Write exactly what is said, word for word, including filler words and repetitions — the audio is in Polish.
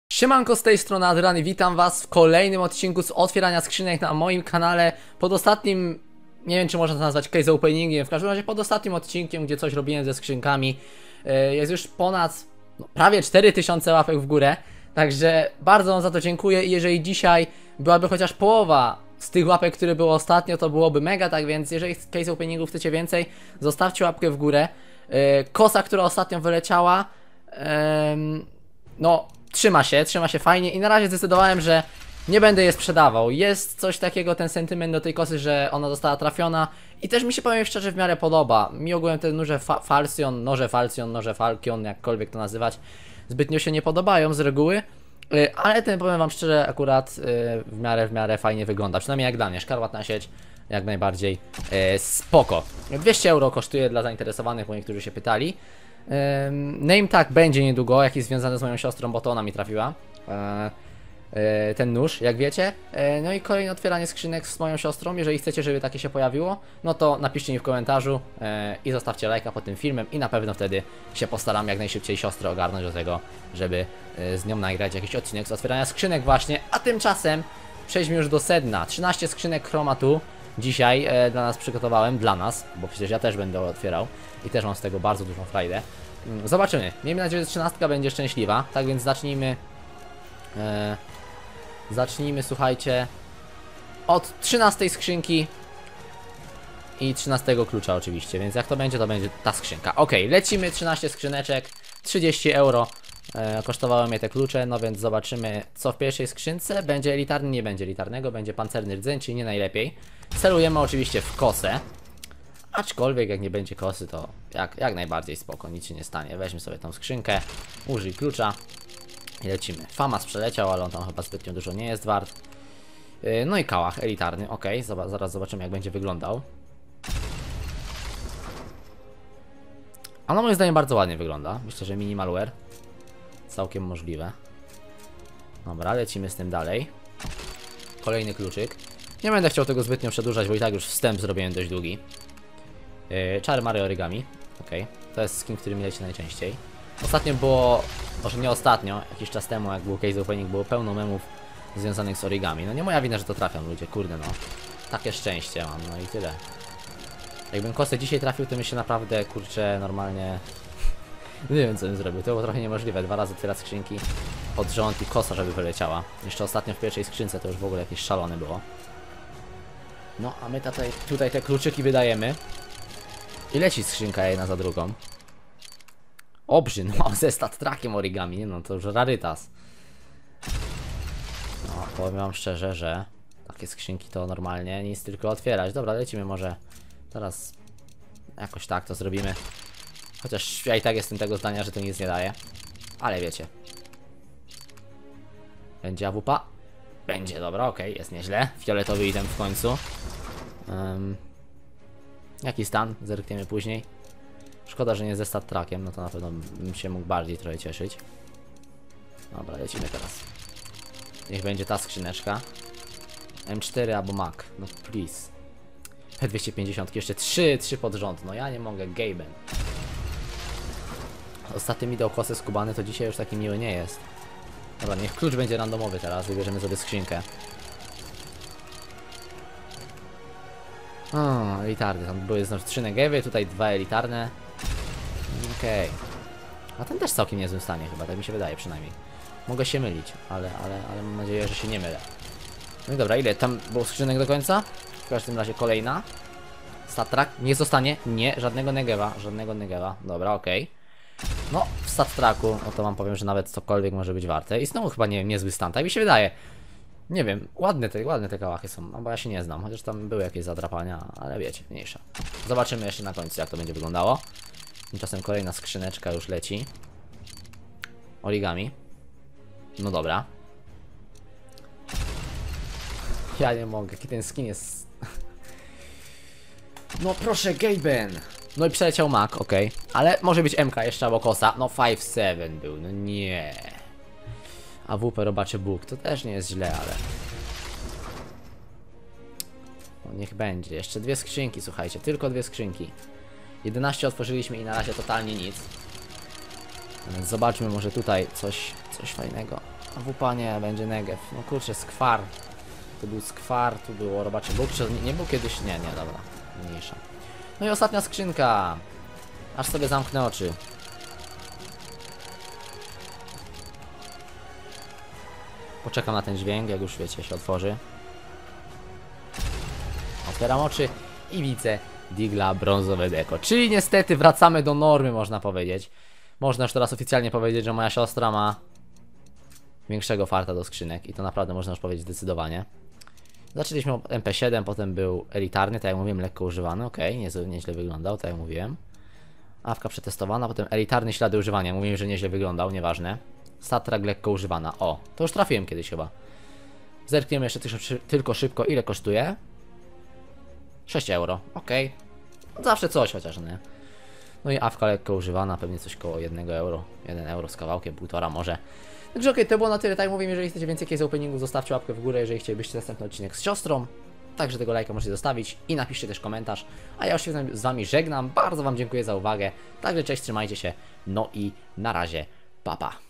Siemanko, z tej strony Adrian i witam was w kolejnym odcinku z otwierania skrzynek na moim kanale. Pod ostatnim, nie wiem czy można to nazwać case openingiem, w każdym razie pod ostatnim odcinkiem, gdzie coś robiłem ze skrzynkami, jest już ponad no, prawie cztery tysiące łapek w górę. Także bardzo wam za to dziękuję i jeżeli dzisiaj byłaby chociaż połowa z tych łapek, które było ostatnio, to byłoby mega. Tak więc jeżeli case openingów chcecie więcej, zostawcie łapkę w górę. Kosa, która ostatnio wyleciała, no trzyma się, trzyma się fajnie i na razie zdecydowałem, że nie będę je sprzedawał. Jest coś takiego, ten sentyment do tej kosy, że ona została trafiona i też mi się, powiem szczerze, w miarę podoba. Mi ogółem te noże fa falcjon, noże falcjon, noże falkion, jakkolwiek to nazywać, zbytnio się nie podobają z reguły, yy, ale ten, powiem wam szczerze, akurat yy, w miarę, w miarę fajnie wygląda, przynajmniej jak dla mnie. Szkarłatna sieć jak najbardziej yy, spoko. dwieście euro kosztuje dla zainteresowanych, bo niektórzy się pytali. Name tag będzie niedługo, jakiś związany z moją siostrą, bo to ona mi trafiła ten nóż, jak wiecie. No i kolejne otwieranie skrzynek z moją siostrą. Jeżeli chcecie, żeby takie się pojawiło, no to napiszcie mi w komentarzu i zostawcie lajka pod tym filmem i na pewno wtedy się postaram jak najszybciej siostrę ogarnąć do tego, żeby z nią nagrać jakiś odcinek z otwierania skrzynek właśnie. A tymczasem przejdźmy już do sedna. trzynaście skrzynek chromatu dzisiaj e, dla nas przygotowałem, dla nas, bo przecież ja też będę otwierał i też mam z tego bardzo dużą frajdę. Zobaczymy. Miejmy nadzieję, że trzynastka będzie szczęśliwa. Tak więc zacznijmy. E, zacznijmy, słuchajcie, od trzynastej skrzynki i trzynastego klucza oczywiście. Więc jak to będzie, to będzie ta skrzynka. Ok, lecimy. trzynaście skrzyneczek, trzydzieści euro e, kosztowały mnie te klucze. No więc zobaczymy, co w pierwszej skrzynce. Będzie elitarny, nie będzie elitarnego. Będzie pancerny rdzeń, czyli nie najlepiej. Celujemy oczywiście w kosę. Aczkolwiek jak nie będzie kosy, to jak, jak najbardziej spoko, nic się nie stanie. Weźmy sobie tą skrzynkę, użyj klucza i lecimy. Famas przeleciał, ale on tam chyba zbytnio dużo nie jest wart. Yy, no i kałach elitarny, ok, Zob zaraz zobaczymy jak będzie wyglądał. A no moim zdaniem bardzo ładnie wygląda. Myślę, że minimalware całkiem możliwe. Dobra, lecimy z tym dalej. Kolejny kluczyk. Nie będę chciał tego zbytnio przedłużać, bo i tak już wstęp zrobiłem dość długi. Yy, Czary Mario Origami. Ok, to jest skin, który mi leci najczęściej. Ostatnio było, może nie ostatnio, jakiś czas temu, jak był case opening, było pełno memów związanych z origami. No nie moja wina, że to trafiam, ludzie, kurde no. Takie szczęście mam, no i tyle. Jakbym kosę dzisiaj trafił, to mi się naprawdę, kurczę, normalnie... nie wiem, co bym zrobił, to było trochę niemożliwe. Dwa razy otwierać skrzynki pod rząd i kosa, żeby wyleciała. Jeszcze ostatnio w pierwszej skrzynce to już w ogóle jakieś szalone było. No, a my tutaj, tutaj te kluczyki wydajemy. I leci skrzynka jedna za drugą. Obrzyn, no, ze stat trackiem origami, nie no, to już rarytas. No, powiem wam szczerze, że takie skrzynki to normalnie nic tylko otwierać. Dobra, lecimy może teraz jakoś tak to zrobimy. Chociaż ja i tak jestem tego zdania, że to nic nie daje. Ale wiecie. Będzie A W P? Będzie, dobra, okej, okay, jest nieźle. Fioletowy item w końcu. Um, jaki stan? Zerkniemy później. Szkoda, że nie ze stat trackiem, no to na pewno bym się mógł bardziej trochę cieszyć. Dobra, lecimy teraz. Niech będzie ta skrzyneczka. M cztery albo Mac, no please. P dwieście pięćdziesiąt, jeszcze trzy, trzy pod rząd, no ja nie mogę, Gaben. Ostatnio mi dał kosę skubany, to dzisiaj już taki miły nie jest. Dobra, niech klucz będzie randomowy teraz, wybierzemy sobie skrzynkę. O, elitarny, tam były znowu trzy negewy, tutaj dwa elitarne. Okej. Okay. A ten też całkiem niezłym stanie chyba, tak mi się wydaje przynajmniej. Mogę się mylić, ale, ale, ale mam nadzieję, że się nie mylę. No i dobra, ile tam było skrzynek do końca? W każdym razie kolejna. Stat track, nie zostanie, nie, żadnego negewa, żadnego negewa. Dobra, okej. Okay. No, w stat tracku, no to wam powiem, że nawet cokolwiek może być warte. I znowu chyba nie, niezły stan, tak mi się wydaje. Nie wiem, ładne te, ładne te kałachy są, no bo ja się nie znam, chociaż tam były jakieś zadrapania, ale wiecie, mniejsza. Zobaczymy jeszcze na końcu, jak to będzie wyglądało. Tymczasem kolejna skrzyneczka już leci. Origami. No dobra. Ja nie mogę, jaki ten skin jest... No proszę, Gaben! No i przeleciał Mac, ok. Ale może być M K jeszcze albo kosa. No pięć siedem był, no nie. A W P robaczy Bóg, to też nie jest źle, ale... No niech będzie, jeszcze dwie skrzynki, słuchajcie, tylko dwie skrzynki. jedenaście otworzyliśmy i na razie totalnie nic. Więc zobaczmy może tutaj coś, coś fajnego. A wupa nie, będzie negev. No kurczę, skwar. Tu był skwar, tu było robacze. Był, nie, nie był kiedyś? Nie, nie, dobra. Mniejsza. No i ostatnia skrzynka. Aż sobie zamknę oczy. Poczekam na ten dźwięk, jak już wiecie, się otworzy. Otwieram oczy i widzę Digla brązowe deko. Czyli niestety wracamy do normy, można powiedzieć. Można już teraz oficjalnie powiedzieć, że moja siostra ma większego farta do skrzynek. I to naprawdę można już powiedzieć zdecydowanie. Zaczęliśmy od M P siedem, potem był elitarny, tak jak mówiłem, lekko używany. Okej, okay, nieźle wyglądał, tak jak mówiłem. Awka przetestowana, potem elitarny ślady używania. Mówiłem, że nieźle wyglądał, nieważne. Statrak lekko używana. O, to już trafiłem kiedyś chyba. Zerkniemy jeszcze tylko szybko, ile kosztuje. sześć euro, okej. Okay. Zawsze coś chociaż, nie? No i awka lekko używana, pewnie coś koło jednego euro. jeden euro z kawałkiem, półtora może. Także okej, okay, to było na tyle, tak jak mówię, jeżeli chcecie więcej case openingu, zostawcie łapkę w górę, jeżeli chcielibyście następny odcinek z siostrą. Także tego lajka możecie zostawić i napiszcie też komentarz. A ja już się z wami żegnam, bardzo wam dziękuję za uwagę. Także cześć, trzymajcie się, no i na razie, pa pa.